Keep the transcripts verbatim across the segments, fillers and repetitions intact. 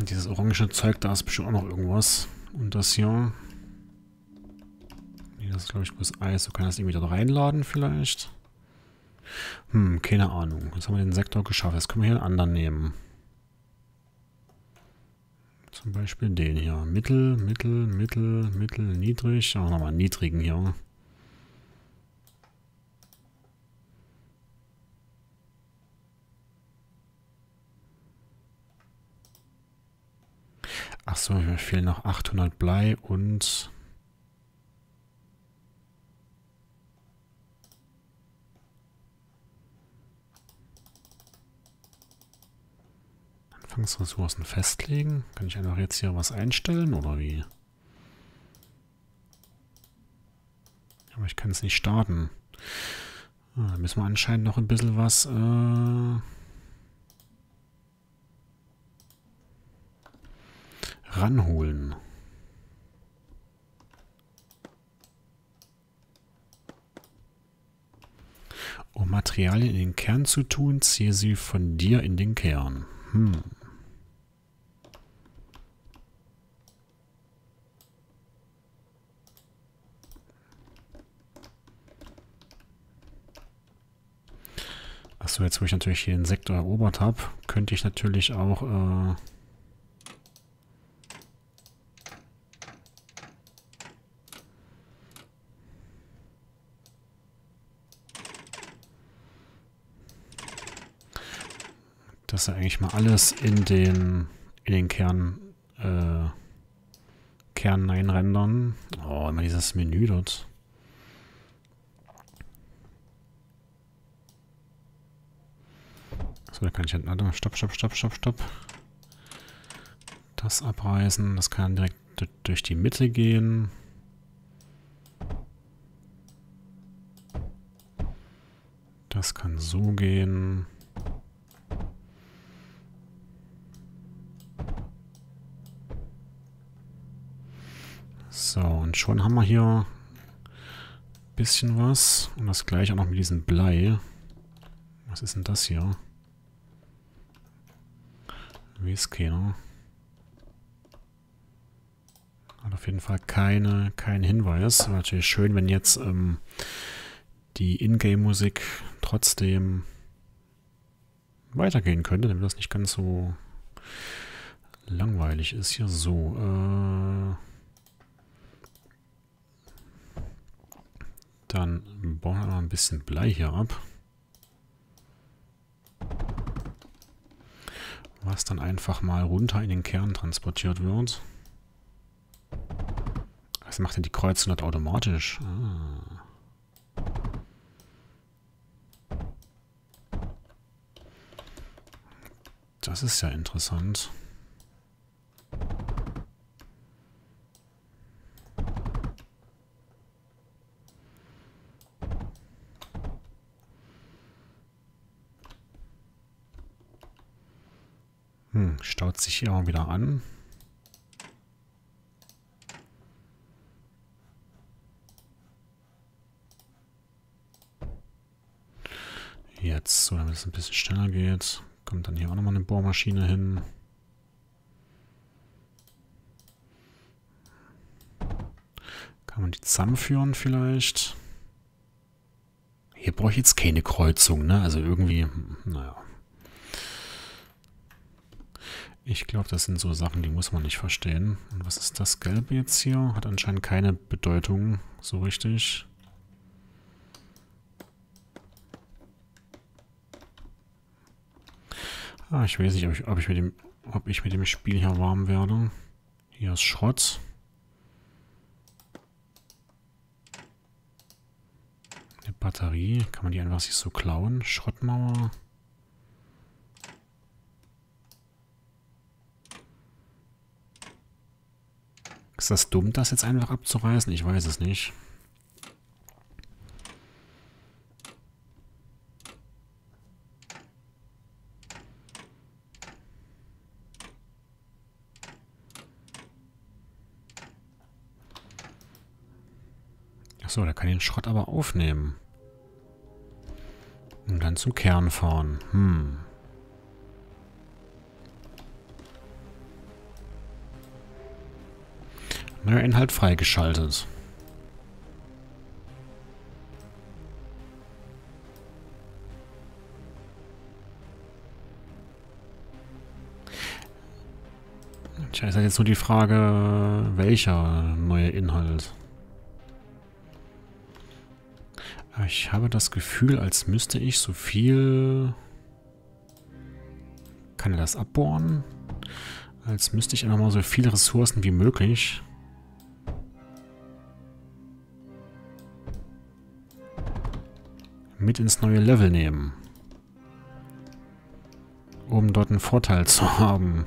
dieses orange Zeug, da ist bestimmt auch noch irgendwas. Und das hier. Nee, das ist, glaube ich, bloß Eis. So kann das irgendwie da reinladen vielleicht. Hm, keine Ahnung. Jetzt haben wir den Sektor geschafft. Jetzt können wir hier einen anderen nehmen. Zum Beispiel den hier. Mittel, Mittel, Mittel, Mittel, niedrig. Ja, nochmal einen niedrigen hier. Achso, mir fehlen noch achthundert Blei und... Anfangsressourcen festlegen. Kann ich einfach jetzt hier was einstellen oder wie? Aber ich kann es nicht starten. Ah, da müssen wir anscheinend noch ein bisschen was... Äh ranholen. Um Materialien in den Kern zu tun, ziehe sie von dir in den Kern. Hm. Achso, jetzt wo ich natürlich hier den Sektor erobert habe, könnte ich natürlich auch... Äh dass er eigentlich mal alles in den in den Kern äh, Kern einrendern. Oh, immer dieses Menü dort. So, da kann ich halt... Stopp, stopp, stopp, stopp, stopp. Das abreißen. Das kann direkt durch die Mitte gehen. Das kann so gehen. So, und schon haben wir hier ein bisschen was. Und das gleiche auch noch mit diesem Blei. Was ist denn das hier? Weiß keiner. Hat auf jeden Fall keine, keinen Hinweis. Wäre natürlich schön, wenn jetzt ähm, die Ingame-Musik trotzdem weitergehen könnte, damit das nicht ganz so langweilig ist. Hier so. Äh Dann bauen wir mal ein bisschen Blei hier ab. Was dann einfach mal runter in den Kern transportiert wird. Was macht denn die Kreuzung dort automatisch? Ah. Das ist ja interessant. Hm, staut sich hier auch wieder an. Jetzt, so damit es ein bisschen schneller geht, kommt dann hier auch nochmal eine Bohrmaschine hin. Kann man die zusammenführen vielleicht? Hier brauche ich jetzt keine Kreuzung, ne? Also irgendwie, naja. Ich glaube, das sind so Sachen, die muss man nicht verstehen. Und was ist das Gelbe jetzt hier? Hat anscheinend keine Bedeutung so richtig. Ah, ich weiß nicht, ob ich, ob ich, mit dem, ob ich mit dem Spiel hier warm werde. Hier ist Schrott. Eine Batterie. Kann man die einfach sich so klauen? Schrottmauer. Ist das dumm, das jetzt einfach abzureißen? Ich weiß es nicht. Achso, der kann den Schrott aber aufnehmen. Und dann zum Kern fahren. Hm. Neuer Inhalt freigeschaltet. Tja, ist halt jetzt nur die Frage, welcher neue Inhalt. Ich habe das Gefühl, als müsste ich so viel... Kann er das abbohren? Als müsste ich einfach mal so viele Ressourcen wie möglich mit ins neue Level nehmen. Um dort einen Vorteil zu haben.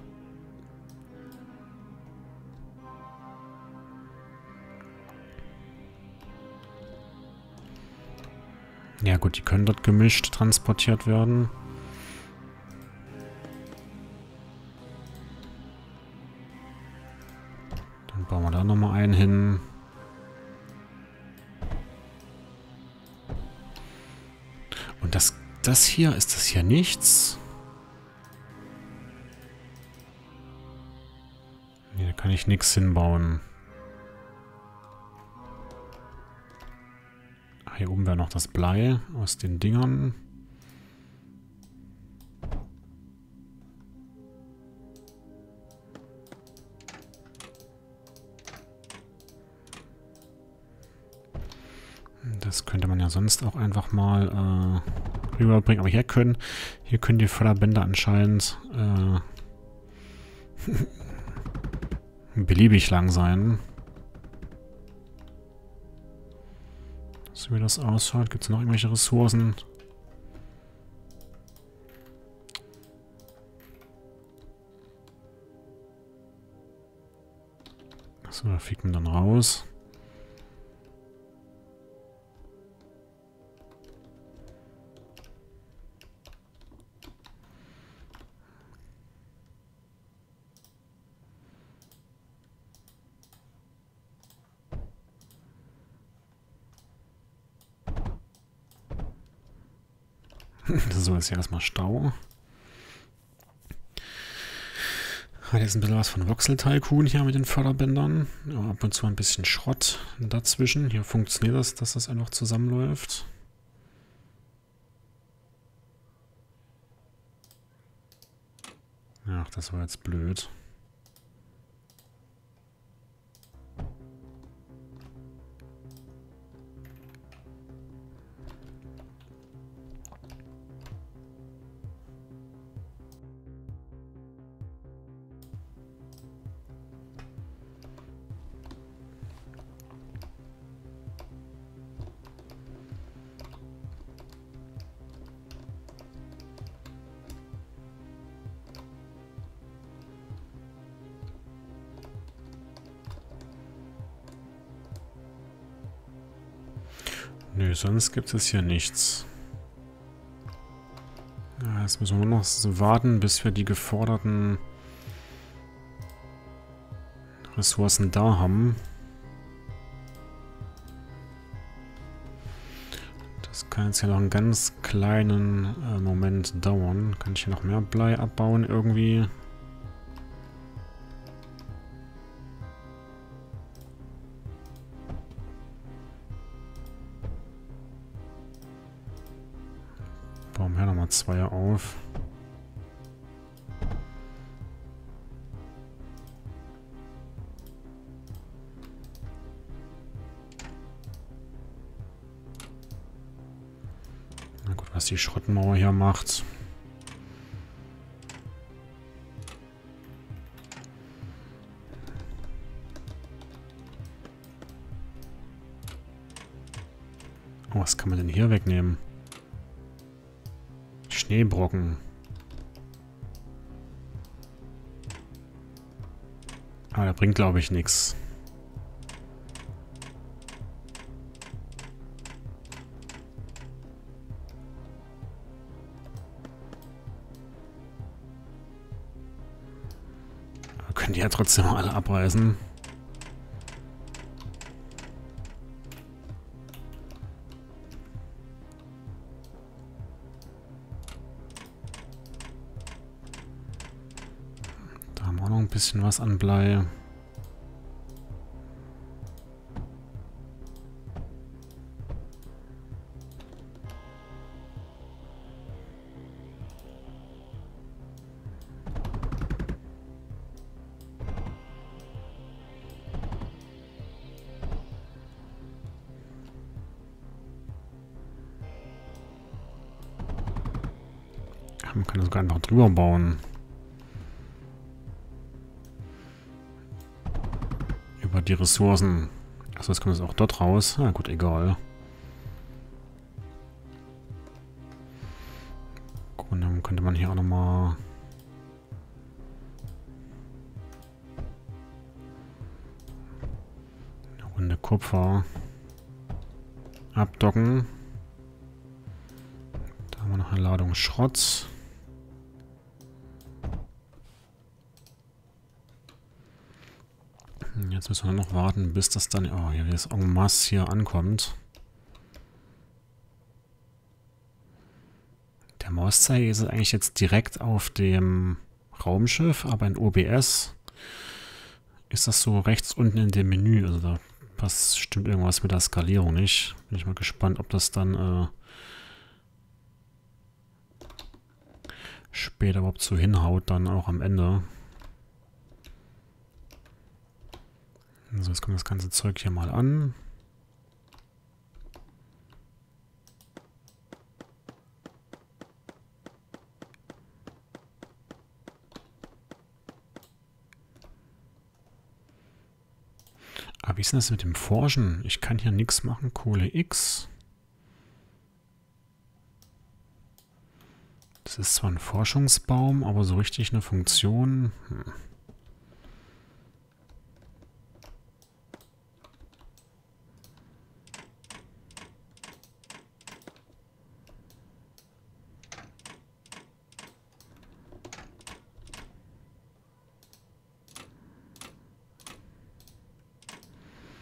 Ja gut, die können dort gemischt transportiert werden. Dann bauen wir da nochmal einen hin. Und das, das hier, ist das hier nichts? Nee, da kann ich nichts hinbauen. Hier oben wäre noch das Blei aus den Dingern. Das könnte man ja sonst auch einfach mal äh, rüberbringen. Aber hier können, hier können die Förderbänder anscheinend äh, beliebig lang sein. So wie das ausschaut. Gibt es noch irgendwelche Ressourcen? Achso, da fliegt man dann raus. So, ist ja erstmal Stau. Hat jetzt ein bisschen was von Voxel-Tycoon hier mit den Förderbändern. Ja, ab und zu ein bisschen Schrott dazwischen. Hier funktioniert das, dass das einfach zusammenläuft. Ach, das war jetzt blöd. Nö, sonst gibt es hier nichts. Ja, jetzt müssen wir nur noch so warten, bis wir die geforderten Ressourcen da haben. Das kann jetzt ja noch einen ganz kleinen äh, Moment dauern. Kann ich hier noch mehr Blei abbauen irgendwie? Bauen wir nochmal zwei auf. Na gut, was die Schrottmauer hier macht. Oh, was kann man denn hier wegnehmen? Schneebrocken. Aber der bringt, glaube ich, nichts. Aber können die ja trotzdem alle abreißen. Bisschen was an Blei. Man kann das sogar einfach drüber bauen. Über die Ressourcen. Achso, jetzt kommt es auch dort raus. Na gut, egal. Und dann könnte man hier auch nochmal... eine Runde Kupfer abdocken. Da haben wir noch eine Ladung Schrott. Jetzt müssen wir noch warten, bis das dann... Oh, hier das en masse hier ankommt. Der Mauszeiger ist eigentlich jetzt direkt auf dem Raumschiff, aber in O B S ist das so rechts unten in dem Menü. Also da passt, stimmt irgendwas mit der Skalierung nicht. Bin ich mal gespannt, ob das dann äh, später überhaupt so hinhaut, dann auch am Ende. Also jetzt kommt das ganze Zeug hier mal an. Aber wie ist denn das mit dem Forschen? Ich kann hier nichts machen. Kohle X. Das ist zwar ein Forschungsbaum, aber so richtig eine Funktion... Hm.